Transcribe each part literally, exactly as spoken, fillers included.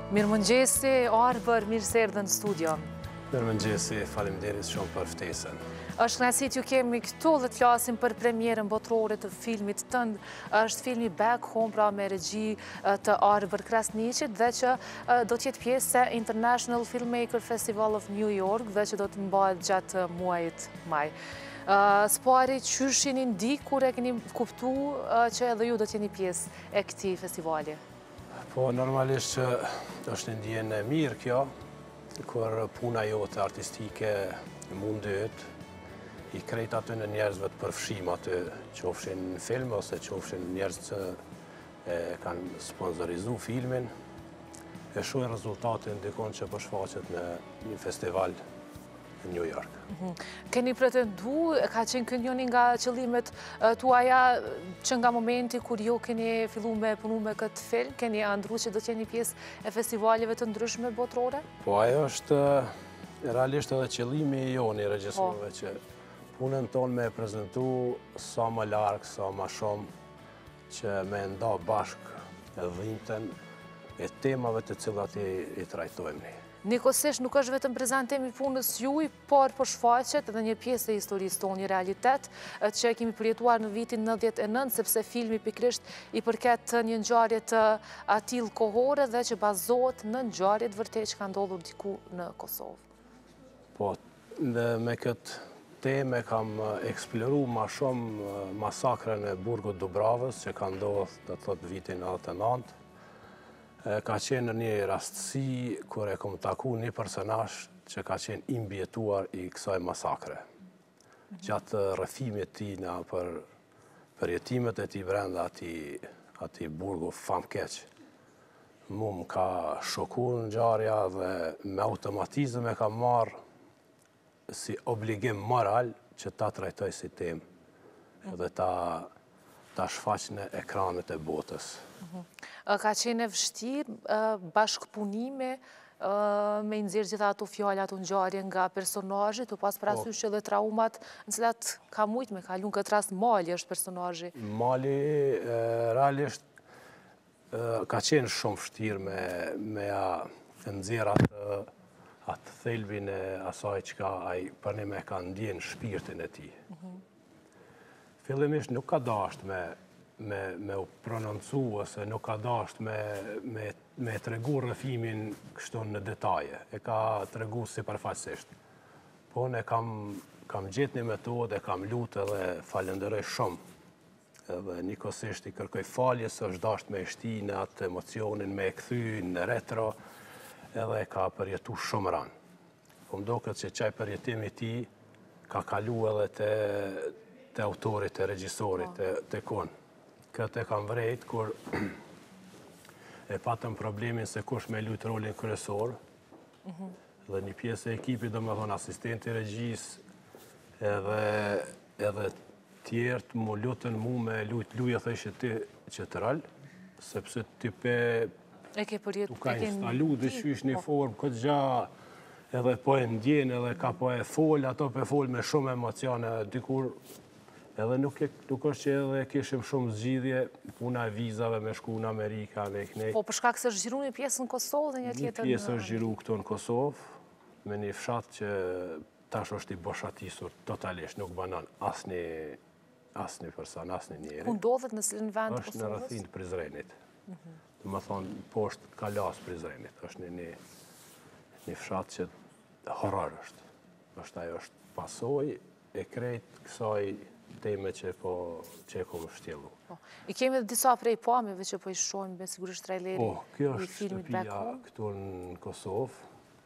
Mirëmëngjesi, Arbër, mirë se erdhën në studio. Mirëmëngjesi, faleminderit shumë për ftesën. Është kënaqësi t'ju kemi këtu dhe të flasim për premierën botërore të filmit tënd. Është filmi Back Home, pra me regji të Arbër Krasniqit dhe që do të jetë pjesë e International Filmmaker Festival of New York dhe që do të mbahet gjatë muajit maj. Spari, qysh jeni ndi kur e keni kuptu që edhe ju do të jeni pjesë e këtij festivali? Po, normalisht që është një ndjenjë e mirë kjo, kur puna jote artistike mundet, i krejt aty në njerëzve të përfshim aty, qofshin në film ose qofshin njerëz që e kanë sponsorizu filmin, e shohin rezultatin ndikon që përshfaqet në një festival në New York. Keni pretendu, ka qenë kënë njëni nga qëllimet tuaja që nga momenti kur ju keni fillu me punu me këtë film, keni andru që do t'jeni pjesë e festivaleve të ndryshme botërore? Po, ajo është realisht edhe qëllimi joni regjisorëve që punën tonë me prezentu sa më larkë, sa më shumë, që me nda bashkë e dhimbten e temave të cilat i, i trajtojmë. Nikosisht nuk është vetëm prezantimi punës juaj, por po shfaqet edhe një pjesë e historisë tonë, një realitet që kemi përjetuar në vitin nëntëdhjetë e nëntë, sepse filmi pikërisht i përket një ngjarje të atill kohore dhe që bazohet në ngjarjet vërtet që kanë ndodhur diku në Kosovë. Po, me këtë temë kam eksploru ma shumë masakrën e burgut Dubravës, që ka ndodhur të thotë vitin nëntëdhjetë e nëntë. Ka qenë në një rastësi kur e kom taku një personazh që ka qenë imbjetuar i kësaj masakre. Gjatë rrëfimit tina për përjetimet e tij brenda atij burgu famkeq. Mu më ka shokuar ngjarja dhe me automatizëm e ka marrë si obligim moral që ta trajtoj si temë dhe ta ta shfaq në ekranet e botës. Ka qenë e vështirë bashkëpunime me i nxjerrë gjitha ato fjalla, ato ngjarje nga personazhet, u pas parasysh edhe traumat në cilat ka mujt me kalu në këtë rast Mali është personazhi. Mali realisht ka qenë shumë vështirë me me ja nxjerr atë atë thelbin e asaj çka ai për ne me ka ndjen shpirtin e tij. Fillimisht nuk ka dasht me me me u prononcu ose nuk ka dasht me me me tregu rrëfimin kështu në detaje. E ka tregu sipërfaqësisht. Po ne kam kam gjetë një metodë, e kam lutë edhe falenderoj shumë. Edhe nikosisht i kërkoj falje se është dasht me shti në atë emocionin, me e kthy në retro, edhe e ka përjetu shumë ranë. Po mdoket që çaj përjetimi i tij ka kalu edhe te te autorit, te regjisorit, te, te kon. Këtë e kam vrejt, kur e patëm problemin se kush me lujt rolin kryesor, dhe një pjesë e ekipit, do me thonë asistenti regjis, edhe, edhe tjertë mu lutën mu me lujt luja thëshë ti që të rallë, sepse ti pe tu ka instalu dhe qysh një formë, këtë gja edhe po e ndjen, edhe ka po e fol, ato po e fol me shumë emocione, dikur edhe nuk është që edhe kishim shumë zgjidhje, puna e vizave me shku në Amerika, me kënej. Po, për shkak se është zgjiru një pjesë në Kosovë dhe një tjetër në... Një pjesë është zgjiru këtu në Kosovë, me një fshat që tash është i boshatisur totalisht, nuk banon asni asni person, asni njeri. Ku ndodhet në cilin vend të Kosovës? Është në rrethin të Prizrenit. Dhe më thonë, poshtë kalas Prizrenit. Është një një fshat që horror është. është ajo është pasoj e krejt kësaj teme që po që e kom shtjellu. I kemi dhe disa prej pamjeve që po i shohim me sigurisht traileri i filmit Back Home. Po, kjo është shtëpia këtu në Kosovë.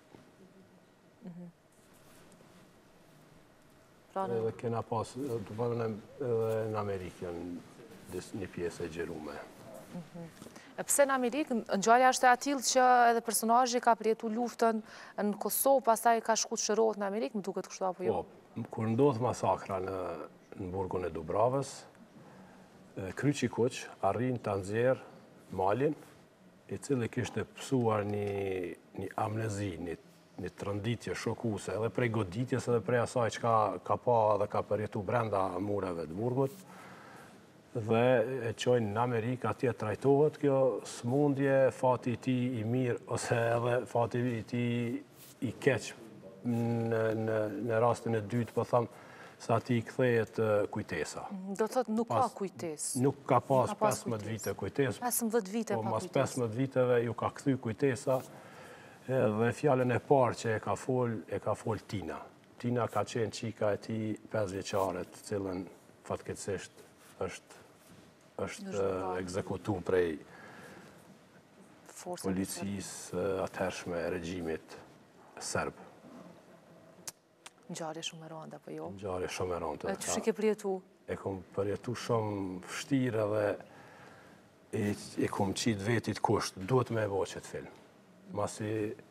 Edhe kena pas, të përën edhe në Amerikë, një pjesë e gjerume. E pse në Amerikë, ngjarja është e atill që edhe personazhi ka përjetu luftën në Kosovë, pastaj ka shku të shërohet në Amerikë, më duket kështu apo jo? Po, kur ndodh masakra në në burgun e Dubravës, Kryqi Kuq arrin të nxjerrë Malin, i cili kishte pësuar një, një amnezi, një, një trënditje shokuse, edhe prej goditjes edhe prej asaj që ka, ka pa dhe ka përjetu brenda mureve të burgut. dhe e qojnë në Amerikë, atje trajtohet kjo smundje, fati i tij i mirë ose edhe fati i tij i keq në, në, në rastin e dytë, po them, se ati i kthehet kujtesa. Do thotë nuk ka kujtes. Nuk ka pas pesëmbëdhjetë vite kujtes. pesëmbëdhjetë vite po pa mas kujtes. pesëmbëdhjetë viteve ju ka kthy kujtesa dhe fjalën e parë që e ka fol, e ka fol Tina. Tina ka qenë qika e tij pesë vjeçare, të cilën fatkeqësisht është është ekzekutuar prej policisë atëhershme e regjimit serb. Ngjarje shumë e rënda, apo jo? Ngjarje shumë e rënda. Çu ke përjetu? E kom përjetu shumë vështirë dhe e, e kom qitë vetit kusht. Duhet me e bo qëtë film. Masi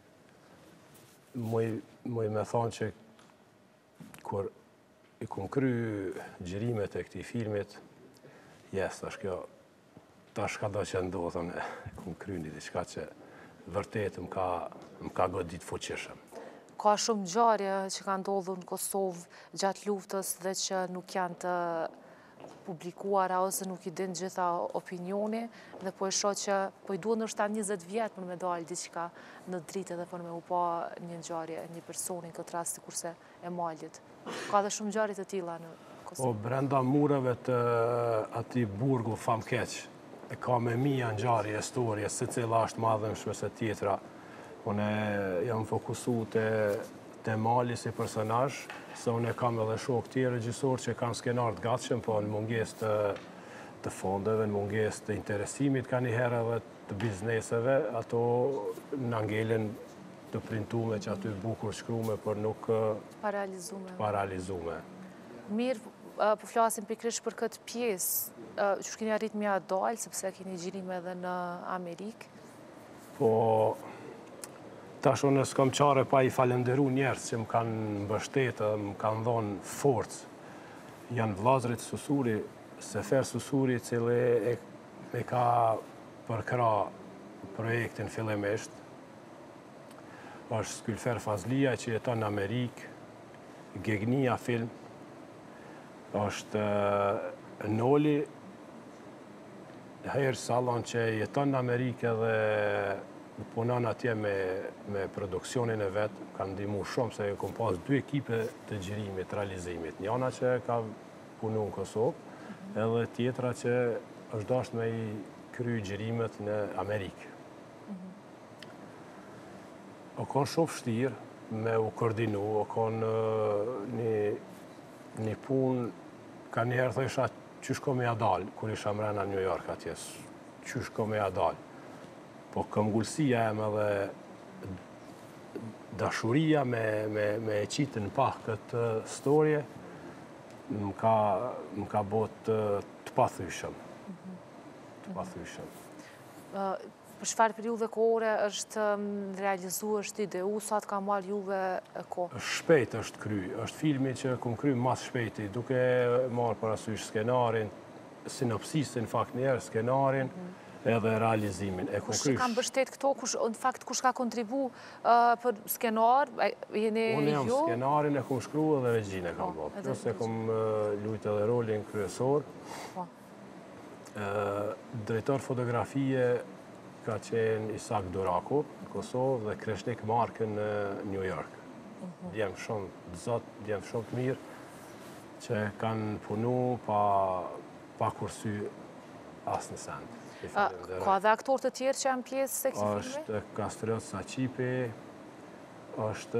muj, muj me thonë që kur i kom kry gjirimet e këtij filmit, jes, tash kjo, tash ka do që ndodhën, e kom kry një diçka që vërtet më ka, më ka godit fuqishëm. Ka shumë ngjarje që kanë ndodhur në Kosovë gjatë luftës dhe që nuk janë të publikuara ose nuk i din gjitha opinioni dhe po e shoh që po i duhet ndoshta njëzet vjet për me dalë diçka në dritë dhe për me u pa një ngjarje një personi në këtë rast sikurse e malit. Ka dhe shumë ngjarje të tilla në Kosovë. Po brenda mureve të atij burgu famkeq e ka me mia ngjarje historie, secila është madhëshme se tjetra. Unë jam fokusu të, të mali si personazh, se unë kam edhe shok tjerë regjisor që kanë skenar të gatshëm, po në munges të, të fondeve, në munges të interesimit ka një herë edhe të bizneseve, ato në ngelin të printume që aty bukur shkrume, për nuk paralizume. paralizume. Mirë, po flasim pikërisht për këtë pjesë, që keni arrit mja dalë, sepse keni gjirime edhe në Amerikë? Po, tash unë s'kam qare pa i falenderu njerës që më kanë mbështetë, më kanë dhonë forcë. Janë vllazërit Susuri, Sefer Susuri, cili e, e ka përkra projektin fillimisht. Është Skylfer Fazlia që jeton në Amerikë, Gegnia film, është Noli Herë Salon që jeton në Amerikë dhe punon atje me, me produksionin e vetë, kanë ndihmu shumë se kom pas dy ekipe të gjirimit, realizimit. Njana që ka punu në Kosovë, edhe tjetra që është dashur me i kry gjirimet në Amerikë. O konë shumë vështirë me u koordinu, o konë një, një punë, ka njëherë thësha qysh ko me ja dalë, kur isha mrena New York atjes, qysh ko me ja dalë. Po këmgullësia e me dhe dashuria me, me, me e qitë në pah këtë storje, më ka, më ka bot të pathyshëm. Të pathyshëm. Për çfarë periudhe kohore është realizuar, është ideu, sa të ka marrë juve kohë? Shpejt është kry, është filmi që kum kry mas shpejti, duke marrë parasysh skenarin, sinopsisin fakt njerë, skenarin, edhe realizimin. E kush që kam bështet këto, kush, në fakt kush ka kontribu uh, për skenar, jeni ju? Unë jam skenarin e kum shkru edhe regjin e kam bërë. Plus e kum uh, lujt edhe rolin kryesor. Po. Uh, drejtor fotografie ka qenë Isak Duraku në Kosovë dhe Krasniqi në New York. Uh -huh. Djem shumë zot, djem shumë të mirë që kanë punu pa, pa kursy asë në send. A, ka dhe aktor të tjerë që janë pjesë se kësi filmi? Është Kastriot Saqipi, është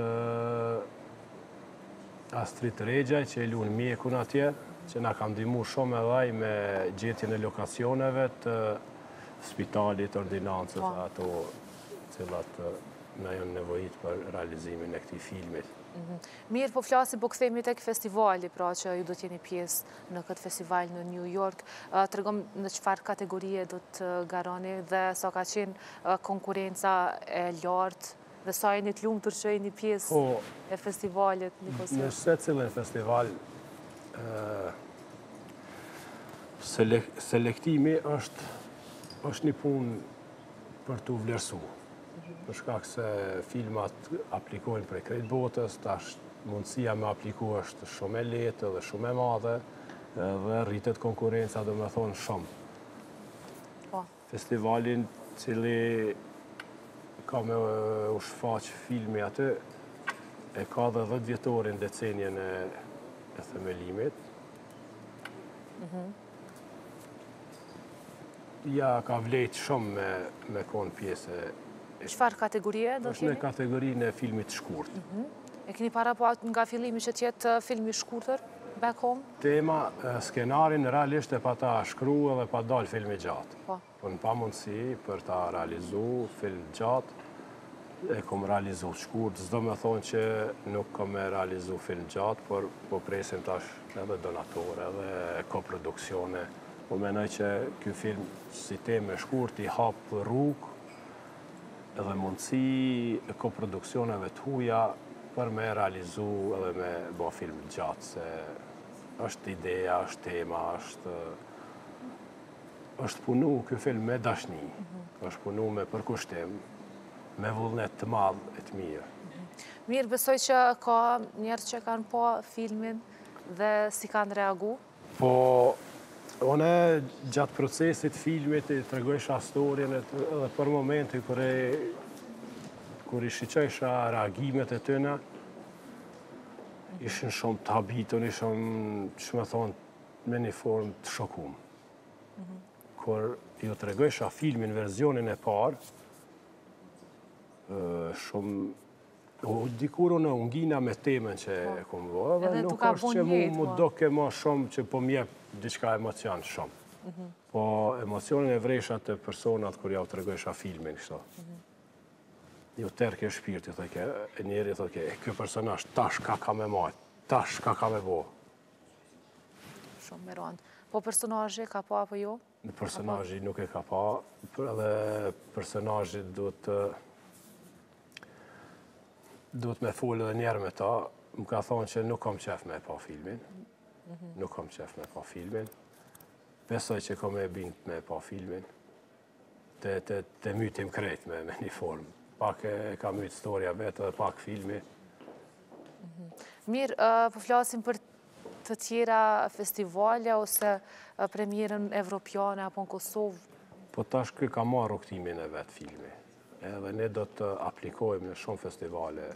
Astrid Regjaj që e lunë mjekun atje, që na kam ndihmu shumë edhe me gjetjen e lokacioneve të spitalit, ordinancës, ato cilat na janë nevojit për realizimin e këtij filmit. Mirë, po flasim, po kthehemi tek festivali, pra që ju do t'jeni pjesë në këtë festival në New York. Tregom në çfarë kategorie do të garoni dhe sa ka qenë konkurenca e lartë dhe sa jeni të lumtur që jeni pjesë po, e festivalit në Kosovë. Në secilin festival selek, selektimi është është një punë për t'u vlerësu. Për shkak se filmat aplikojnë prej krejt botës, tash mundësia me apliku është shumë e lehtë dhe shumë e madhe, Edhe rritet konkurenca, do me thonë, shumë. Po. Festivalin cili ka me u shfaq filmi aty, e ka dhe dhjetë vjetorin decenjen e, e themelimit. Ja ka vlejt shumë me, me konë pjesë. Çfarë kategorie do Është në t'jeni? kategorinë e filmit shkurt. E keni para po nga fillimi që tjetë filmi shkurtër, Back Home? Tema, e, skenarin realisht e pa ta shkru edhe pa dal filmi gjatë. Po. Po në pa mundësi për ta realizu film gjatë, e kom realizu shkurt, s'do me thonë që nuk kom me realizu film gjatë, por po presim tash edhe donatore, edhe koproduksione. Po menoj që ky film si temë shkurt i hap rrugë edhe mundësi e koproduksioneve të huja për me realizu edhe me bo film gjatë, se është ideja, është tema, është është punu ky film me dashni, është punu me përkushtim, me vullnet të madh e të mirë. Mirë, besoj që ka njerëz që kanë po filmin dhe si kanë reagu? Po, one gjatë procesit filmit i tregojsha storjen edhe për momenti kur e kur i shiqojsha reagimet e tyne, ishin shumë të habitur, ishin, që me thonë, me një formë të shokum. Kur ju tregojsha filmin, verzionin e parë, shumë, u dikur unë ungina me temen që e kom vë, dhe nuk është që mu mu doke ma shumë që po mjep diçka emocion shumë. Po emocionin e vresha të personat kur ja u tregojsha filmin, kështu. Ju terke shpirti, thëke, e njeri, thëke, e kjo personash, tash ka ka me majtë, tash ka ka me bo. Shumë me rëndë. Po personazhi ka pa apo jo? Personazhi nuk e ka pa, edhe personazhi duhet duhet me folë edhe njerë me ta. Më ka thonë që nuk kam qef me pa filmin. Nuk kam qef me pa filmin. Besoj që kam e bindë me pa filmin. Te, te, te mytim krejt me, me një formë. Pak e ka mytë storja vetë dhe pak filmi. Mirë, po flasim për të tjera festivale ose premierën evropiane apo në Kosovë? Po tash kë ka marrë rukëtimin e vetë filmi. Edhe ne do të aplikojmë në shumë festivale.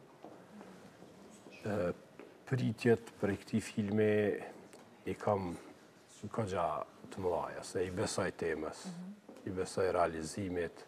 Pritjet për këti filmi i kam këgja të mëdhaja, se i besoj temës, i besoj realizimit,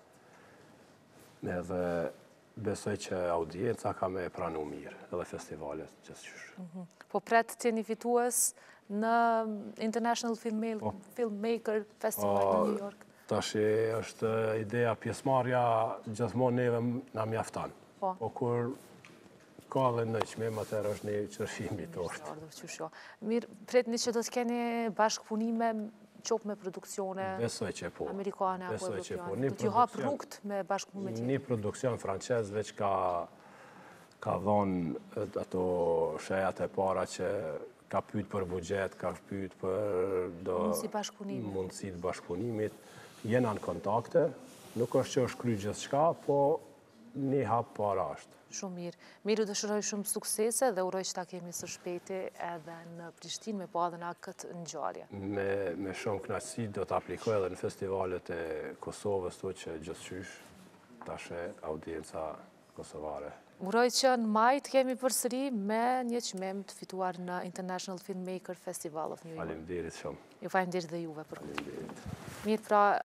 edhe besoj që audienca ka me pranu mirë, edhe festivalet gjithçysh. Po pret të jeni fitues në International Filmmaker Festival në New York? Tash është ideja pjesëmarrja gjithmonë neve na mjafton. Po. Po kur ka dhe në qmim, atër është një qërshimi të ortë. Mirë, pretni që do të keni bashkëpunime qopë me produksione amerikane apo evropiane? Do t'ju hapë rrugt me bashkëpunime tjetë? Një produksion franqez veç ka ka dhonë ato shejat e para që ka pyet për bugjet, ka pyet për do mundësi të bashkëpunimit. Jena në kontakte, nuk është që është kry gjithë shka, po një hapë para është. Shumë mirë. Mirë, dëshiroj shumë suksese dhe uroj që ta kemi së shpejti edhe në Prishtinë me po edhe na këtë ngjarje. Me, me shumë kënaqësi do të aplikoj edhe në festivalet e Kosovës, to që gjithçysh tashe audienca kosovare. Uroj që në maj të kemi përsëri me një çmim të fituar në International Filmmaker Festival of New York. Faleminderit shumë. Ju faleminderit dhe juve për këtë. Faleminderit. Mirë, pra